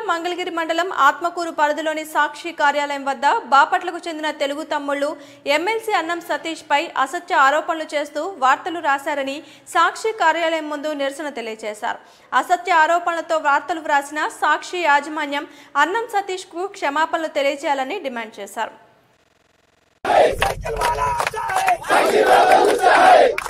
మంగళగిరి మండలం ఆత్మకూరు పరిధిలోని సాక్షి కార్యాలయం వద్ద బాపట్లకు చెందిన తెలుగు తమ్ముళ్లు ఎమ్మెల్సీ అన్నం సతీష్ పై అసత్య ఆరోపణలు చేస్తూ వార్తలు రాశారని సాక్షి కార్యాలయం ముందు నిరసన తెలియజేశారు. అసత్య ఆరోపణలతో వార్తలు వ్రాసిన సాక్షి యాజమాన్యం అన్నం సతీష్ కు క్షమాపణలు తెలియజేయాలని డిమాండ్ చేశారు.